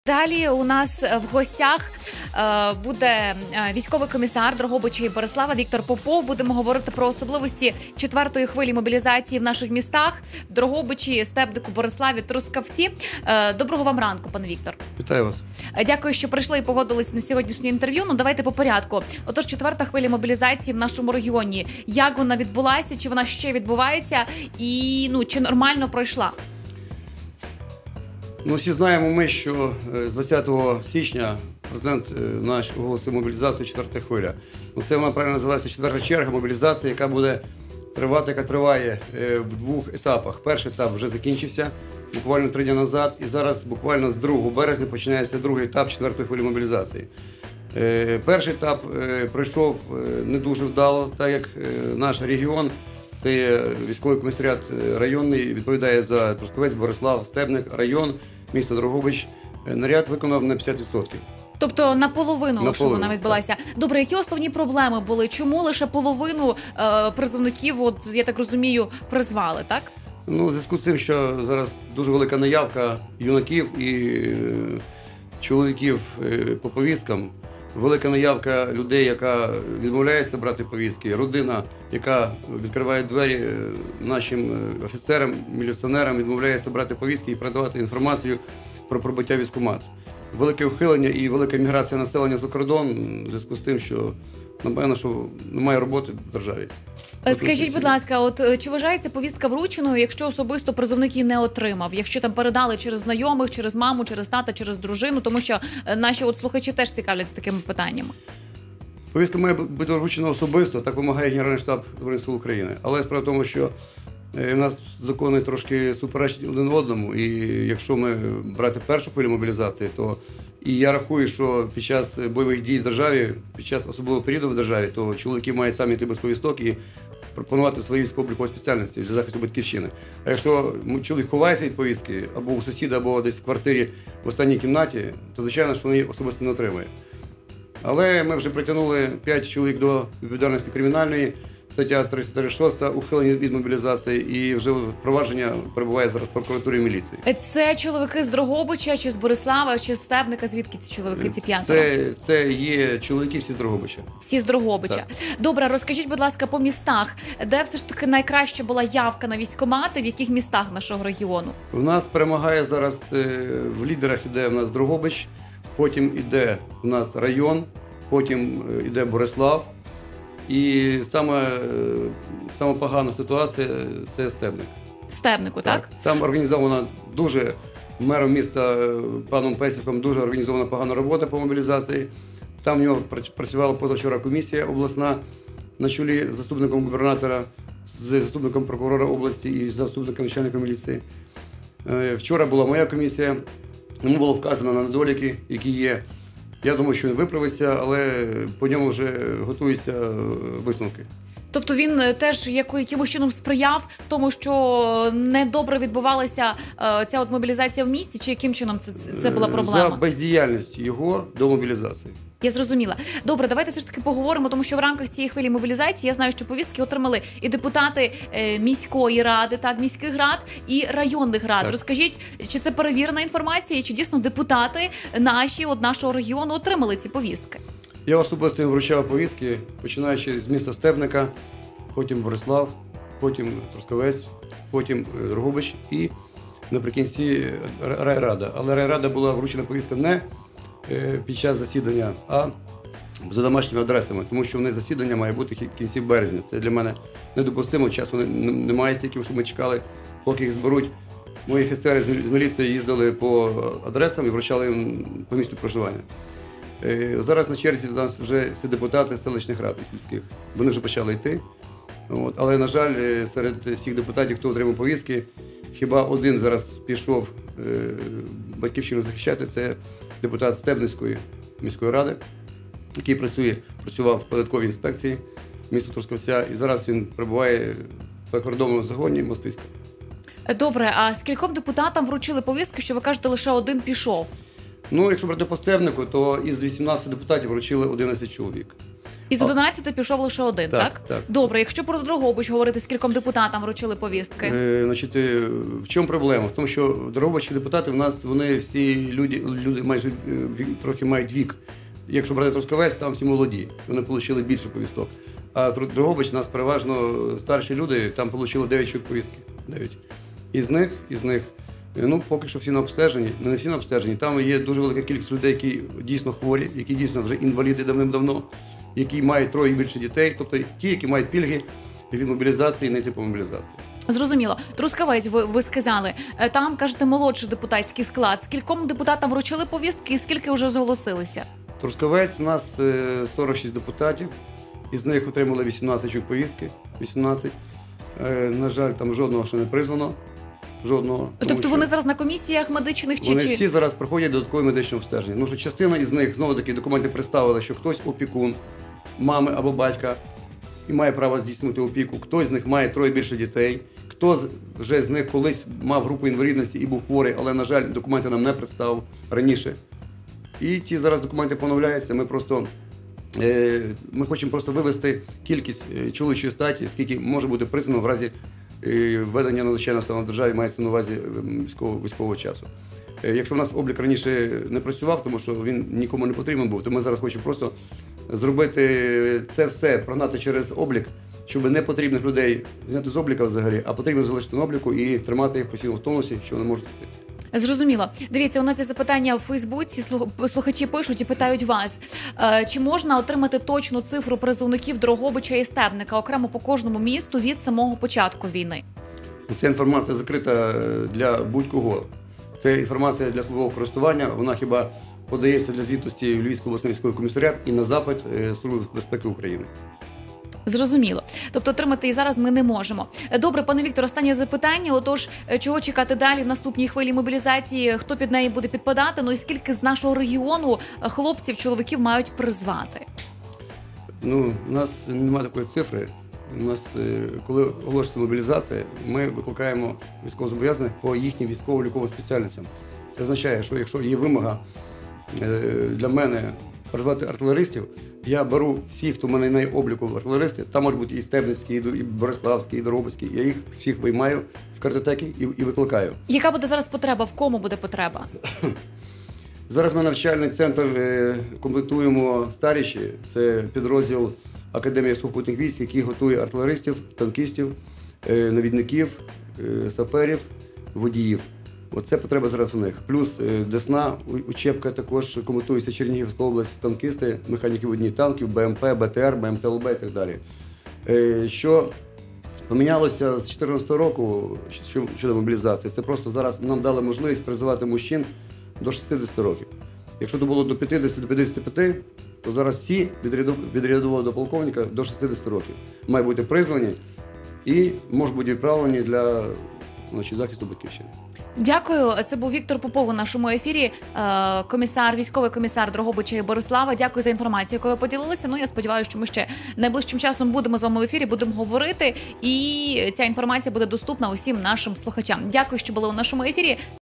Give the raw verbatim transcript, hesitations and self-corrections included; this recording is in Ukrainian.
Далі у нас в гостях е, буде військовий комісар Дрогобича і Борислава Віктор Попов. Будемо говорити про особливості четвертої хвилі мобілізації в наших містах – Дрогобичі, Стебнику, Бориславі, Трускавці. Е, доброго вам ранку, пане Віктор. Вітаю вас. Дякую, що прийшли і погодились на сьогоднішнє інтерв'ю. Ну, давайте по порядку. Отож, четверта хвиля мобілізації в нашому регіоні. Як вона відбулася, чи вона ще відбувається і ну, чи нормально пройшла? Ну, всі знаємо ми, що з двадцятого січня президент наш оголосив мобілізацію четвертої хвиля. Ну, це вона правильно називається четверта черга мобілізації, яка буде тривати, яка триває в двох етапах. Перший етап вже закінчився буквально три дні назад, і зараз буквально з другого березня починається другий етап четвертої хвилі мобілізації. Перший етап пройшов не дуже вдало, так як наш регіон, це є військовий комісаріат районний, відповідає за Трускавець, Борислав, Стебник, район, місто Дрогобич. Наряд виконав на п'ятдесят відсотків. Тобто наполовину лише вона відбулася. Добре, які основні проблеми були? Чому лише половину е, призовників, от, я так розумію, призвали, так? Ну, в зв'язку з тим, що зараз дуже велика наявка юнаків і е, чоловіків е, по повісткам, велика наявка людей, яка відмовляється брати повістки, родина, яка відкриває двері нашим офіцерам, міліціонерам, відмовляється брати повістки і передавати інформацію про прибуття військкомат. Велике ухилення і велика міграція населення за кордон в зв'язку з тим, що, напевно, що немає роботи в державі. Скажіть, будь ласка, от чи вважається повістка врученою, якщо особисто призовник її не отримав? Якщо там передали через знайомих, через маму, через тата, через дружину? Тому що наші от слухачі теж цікавляться такими питаннями. Повістка має бути вручена особисто, так вимагає Генеральний штаб Збройних сил України. Але справа в тому, що у нас закони трошки суперечать один одному, і якщо ми брати першу хвилю мобілізації, то і я рахую, що під час бойових дій в державі, під час особливого періоду в державі, то чоловіки мають самі йти без повісток і пропонувати свої військово-облікові спеціальності для захисту батьківщини. А якщо чоловік ховається від повістки, або у сусіда, або десь в квартирі в останній кімнаті, то звичайно, що він її особисто не отримує. Але ми вже притягнули п'ять чоловік до відповідальності кримінальної, стаття тридцять шість, ухилення від мобілізації, і вже провадження перебуває зараз в прокуратурі і міліції. Це чоловіки з Дрогобича, чи з Борислава, чи з Стебника? Звідки ці чоловіки, ці п'ятеро? Це, це є чоловіки всі з Дрогобича. Всі з Дрогобича. Так. Добре, розкажіть, будь ласка, по містах, де все ж таки найкраща була явка на військкомати, в яких містах нашого регіону? У нас перемагає зараз, в лідерах іде у нас Дрогобич, потім іде у нас район, потім іде Борислав. І саме, саме погана ситуація – це Стебник. В Стебнику, так? Так. Там організована дуже, мером міста паном Песіком, дуже організована погана робота по мобілізації. Там в нього працювала позавчора комісія обласна на чолі з заступником губернатора, з заступником прокурора області і з заступником начальника міліції. Вчора була моя комісія, йому було вказано на недоліки, які є. Я думаю, що він виправиться, але по ньому вже готуються висновки. Тобто він теж якимось чином сприяв тому, що недобре відбувалася ця от мобілізація в місті, чи яким чином це, це була проблема? За бездіяльність його до мобілізації. Я зрозуміла. Добре, давайте все ж таки поговоримо, тому що в рамках цієї хвилі мобілізації я знаю, що повістки отримали і депутати е, міської ради, так, міських рад і районних рад. Так. Розкажіть, чи це перевірена інформація, і чи дійсно депутати наші, от нашого регіону отримали ці повістки? Я особисто вручав повістки, починаючи з міста Стебника, потім Борислав, потім Трускавець, потім Дрогобич і наприкінці райрада. Але райрада була вручена повістка не під час засідання, а за домашніми адресами, тому що в них засідання має бути в кінці березня. Це для мене недопустимо, часу немає стільки, щоб ми чекали, поки їх зберуть. Мої офіцери з міліції їздили по адресам і вручали їм по місцю проживання. Зараз на черзі в нас вже всі депутати селищних рад і сільських. Вони вже почали йти. От. Але, на жаль, серед всіх депутатів, хто отримав повістки, хіба один зараз пішов е, батьківщину захищати, це депутат Стебницької міської ради, який працює, працював в податковій інспекції міста Трускавця, і зараз він перебуває в прикордонному загоні Мостиська. Добре, а скільком депутатам вручили повістки, що ви кажете, лише один пішов? Ну, якщо брати по Стебнику, то із вісімнадцяти депутатів вручили одинадцять чоловік. Із одинадцяти пішов лише один, так? Так, так. Добре, якщо про Дрогобич говорити, скільком депутатам вручили повістки? Е, значить, е, в чому проблема? В тому, що дрогобицькі депутати в нас, вони всі люди, люди майже е, ві- трохи мають вік. Якщо брати Трускавець, там всі молоді, вони отримали більше повісток. А Др- Дрогобич, у нас переважно старші люди, там отримали дев'ять чоловік повістки. дев'ять. Із них, із них, е, ну, поки що всі на обстеженні, не всі на обстеженні, там є дуже велика кількість людей, які дійсно хворі, які дійсно вже інваліди давним-давно, які мають троє і більше дітей, тобто ті, які мають пільги від мобілізації і не йти по мобілізації. Зрозуміло. Трускавець, ви, ви сказали, е, там, кажете, молодший депутатський склад. Скільком депутатам вручили повістки і скільки вже зголосилися? Трускавець, у нас е, сорок шість депутатів, із них отримали вісімнадцять чоловік повістки, вісімнадцять. Е, На жаль, там жодного ще не призвано, жодного. Тому Тобто що вони зараз на комісіях медичних чи... Вони чи... всі зараз проходять додаткове медичне обстеження. Ну, що частина із них, знову-таки, документи представили, що хтось опікун, мами або батька, і має право здійснити опіку, хтось з них має троє більше дітей, хто з- вже з них колись мав групу інвалідності і був хворий, але, на жаль, документи нам не представив раніше. І ті зараз документи поновляються, ми просто е, ми хочемо просто вивести кількість е, чоловічої статі, скільки може бути призвано в разі е, введення надзвичайного стану в державі, мається на увазі е, військового, військового часу. Е, Якщо в нас облік раніше не працював, тому що він нікому не потрібен був, то ми зараз хочемо просто зробити це все, прогнати через облік, щоб не потрібних людей зняти з обліка взагалі, а потрібно залишити на обліку і тримати їх постійно в тонусі, що вони можуть йти. Зрозуміло. Дивіться, у нас є запитання в Фейсбуці, слух- слухачі пишуть і питають вас, е, чи можна отримати точну цифру призовників Дрогобича і Стебника окремо по кожному місту від самого початку війни? Ця інформація закрита для будь-кого. Це інформація для службового користування, вона хіба подається для звітності в Львівський обласний військовий комісаріат і на запит е, Служби безпеки України. Зрозуміло. Тобто отримати і зараз ми не можемо. Добре, пане Віктор, останнє запитання. Отож, чого чекати далі в наступній хвилі мобілізації? Хто під неї буде підпадати? Ну і скільки з нашого регіону хлопців, чоловіків мають призвати? Ну, у нас немає такої цифри. У нас, е, коли оголошується мобілізація, ми викликаємо військовозобов'язаних по їхнім військово-ліковим спеціальностям. Це означає, що якщо є вимога е, для мене призвати артилеристів, я беру всіх, хто в мене на обліку артилеристи, там можуть бути і Стебницький, і Бориславський, і Дрогобицький, я їх всіх виймаю з картотеки і, і викликаю. Яка буде зараз потреба? В кому буде потреба? Зараз ми навчальний центр е, комплектуємо старіші, це підрозділ Академії сухопутних військ, який готує артилеристів, танкістів, е, навідників, е, саперів, водіїв. Оце потреба зараз у них. Плюс е, Десна, у- учебка також комплектується Чернігівська область, танкісти, механіки водні танків, БМП, БТР, БМТЛБ і так далі. Е, Що помінялося з дві тисячі чотирнадцятого року що- щодо мобілізації, це просто зараз нам дали можливість призивати мужчин до шістдесяти років. Якщо то було до п'ятдесяти, до п'ятдесяти п'яти, то зараз всі від ряду- від рядового до полковника до шістдесяти років мають бути призвані і можуть бути відправлені для, значить, захисту батьківщини. Дякую. Це був Віктор Попов у нашому ефірі, е, комісар, військовий комісар Дрогобича і Борислава. Дякую за інформацію, якою поділилися. Ну, я сподіваюся, що ми ще найближчим часом будемо з вами в ефірі, будемо говорити, і ця інформація буде доступна усім нашим слухачам. Дякую, що були у нашому ефірі.